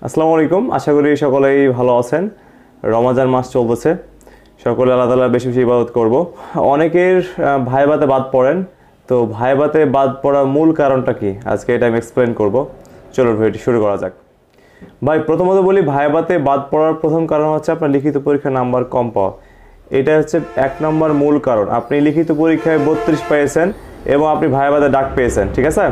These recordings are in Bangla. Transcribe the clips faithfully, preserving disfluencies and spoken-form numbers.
আসসালামু আলাইকুম, আশা করি সকলেই ভালো আছেন। রমজান মাস চলতেছে, সকলে আল্লাহ তাআলার বেশি বেশি ইবাদত করব। অনেকের ভাইবাতে বাদ পড়েন, তো ভাইবাতে বাদ পড়ার মূল কারণটা কি আজকে এটা আমি এক্সপ্লেন করব। চলুন ভিডিওটি শুরু করা যাক। ভাই প্রথমত বলি, ভাইবাতে বাদ পড়ার প্রথম কারণ হচ্ছে আপনার লিখিত পরীক্ষার নাম্বার কম পাওয়া। এটা হচ্ছে এক নম্বর মূল কারণ। আপনি লিখিত পরীক্ষায় বত্রিশ পেয়েছেন এবং আপনি ভাইবাতে ডাক পেয়েছেন, ঠিক আছে।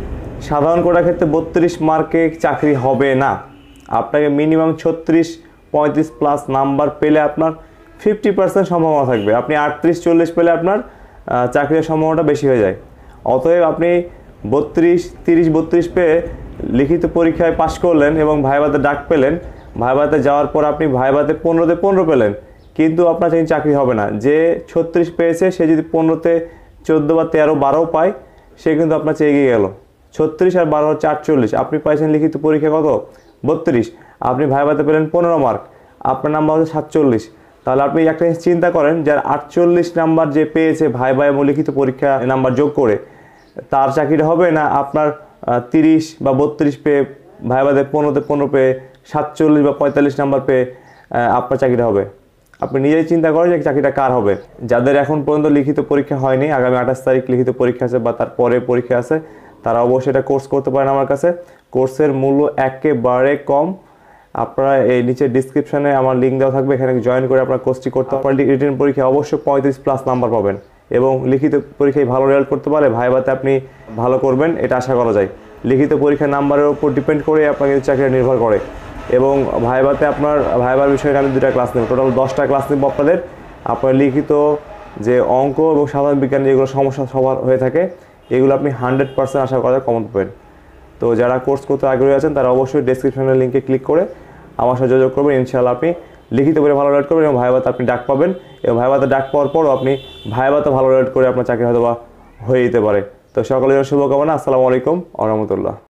সাধারণ কোটার ক্ষেত্রে বত্রিশ মার্কে চাকরি হবে না, আপনাকে মিনিমাম ছত্রিশ পঁয়ত্রিশ প্লাস নাম্বার পেলে আপনার ফিফটি পার্সেন্ট সম্ভাবনা থাকবে। আপনি আটত্রিশ চল্লিশ পেলে আপনার চাকরির সম্ভাবনাটা বেশি হয়ে যায়। অতএব আপনি বত্রিশ তিরিশ বত্রিশ পেয়ে লিখিত পরীক্ষায় পাশ করলেন এবং ভাইবাতে ডাক পেলেন। ভাইবাতে যাওয়ার পর আপনি ভাইবাতে পনেরোতে পনেরো পেলেন, কিন্তু আপনার চাকরি হবে না। যে ছত্রিশ পেয়েছে সে যদি পনেরোতে চোদ্দো বা তেরো বারো পায়, সে কিন্তু আপনার চেয়ে এগিয়ে গেল। ছত্রিশ আর বারো হচ্ছে আটচল্লিশ, আপনি পাইছেন লিখিত পরীক্ষা কত বত্রিশ, আপনি ভাইবাতে পেলেন পনেরো মার্ক, আপনার নাম্বার হচ্ছে সাতচল্লিশ। তাহলে আপনি একটা জিনিস চিন্তা করেন, যার আটচল্লিশ নাম্বার যে পেয়েছে ভাইবা এবং লিখিত পরীক্ষা নাম্বার যোগ করে, তার চাকরিটা হবে না আপনার তিরিশ বা বত্রিশ পেয়ে ভাইবাতে পনেরোতে পনেরো পেয়ে সাতচল্লিশ বা পঁয়তাল্লিশ নাম্বার পেয়ে আপনার চাকরিটা হবে। আপনি নিজেই চিন্তা করেন যে চাকরিটা কার হবে। যাদের এখন পর্যন্ত লিখিত পরীক্ষা হয়নি, আগামী আঠাশ তারিখ লিখিত পরীক্ষা আছে বা তার পরে পরীক্ষা আছে, তারা অবশ্যই এটা কোর্স করতে পারেন আমার কাছে। কোর্সের মূল্য একেবারে কম। আপনারা এই নিচে ডিসক্রিপশনে আমার লিঙ্ক দেওয়া থাকবে, এখানে জয়েন করে আপনার কোর্সটি করতে পারেন। রিটেন পরীক্ষায় অবশ্যই পঁয়ত্রিশ প্লাস নাম্বার পাবেন এবং লিখিত পরীক্ষায় ভালো রেজাল্ট করতে পারে ভাইবাতে আপনি ভালো করবেন, এটা আশা করা যায়। লিখিত পরীক্ষার নাম্বারের উপর ডিপেন্ড করে আপনাকে চাকরিটা নির্ভর করে। এবং ভাইবাতে আপনার ভাইবার বিষয়ে আমি দুটা ক্লাস নেব, টোটাল দশটা ক্লাস নেব আপনাদের। আপনার লিখিত যে অঙ্ক এবং সাধারণ বিজ্ঞান যেগুলো সমস্যা সবার হয়ে থাকে, এগুলো আপনি হান্ড্রেড পার্সেন্ট আশা করা কমন পাবেন। তো যারা কোর্স করতে আগ্রহী আছেন তারা অবশ্যই ডেসক্রিপশনের লিঙ্কে ক্লিক করে আমার সাথে যোগাযোগ করবেন। ইনশাআল্লাহ আপনি লিখিত করে ভালো রেজাল্ট করবেন এবং ভাইবাতে আপনি ডাক পাবেন, এবং ভাইবাতে ডাক পাওয়ার পরও আপনি ভাইবাতে ভালো রেজাল্ট করে আপনার চাকরি হয়তো বা হয়ে যেতে পারে। তো সকলের শুভকামনা। আসসালামু আলাইকুম ওয়া রাহমাতুল্লাহ।